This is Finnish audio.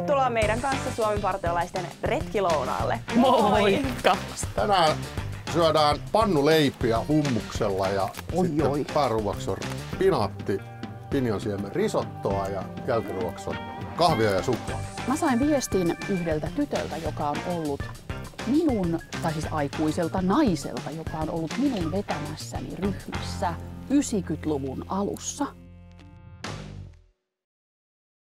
Tervetuloa meidän kanssa suomenpartiolaisten retkilounaalle. Moikka! Tänään syödään pannuleipiä hummuksella ja sitten pääruoaksi on pinaatti, pinjonsiemen risottoa ja jälkiruoaksi on kahvia ja suklaa. Mä sain viestin yhdeltä tytöltä, joka on ollut minun, tai siis aikuiselta naiselta, joka on ollut minun vetämässäni ryhmässä 90-luvun alussa.